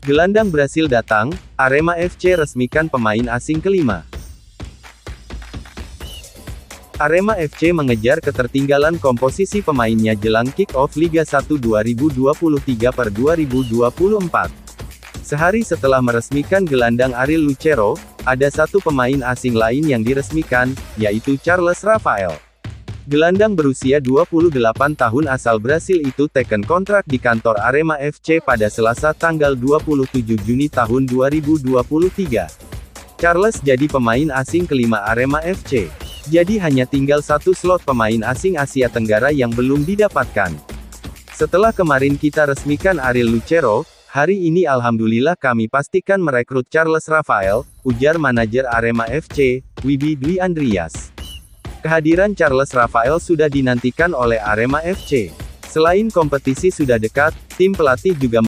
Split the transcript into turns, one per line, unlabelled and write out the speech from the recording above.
Gelandang Brasil datang, Arema FC resmikan pemain asing kelima. Arema FC mengejar ketertinggalan komposisi pemainnya jelang kick-off Liga 1 2023/2024. Sehari setelah meresmikan gelandang Ariel Lucero, ada satu pemain asing lain yang diresmikan, yaitu Charles Rafael. Gelandang berusia 28 tahun asal Brasil itu teken kontrak di kantor Arema FC pada Selasa tanggal 27 Juni tahun 2023. Charles jadi pemain asing kelima Arema FC. Jadi hanya tinggal satu slot pemain asing Asia Tenggara yang belum didapatkan. Setelah kemarin kita resmikan Ariel Lucero, hari ini alhamdulillah kami pastikan merekrut Charles Rafael, ujar manajer Arema FC, Wibi Dwi Andrias. Kehadiran Charles Rafael sudah dinantikan oleh Arema FC. Selain kompetisi sudah dekat, tim pelatih juga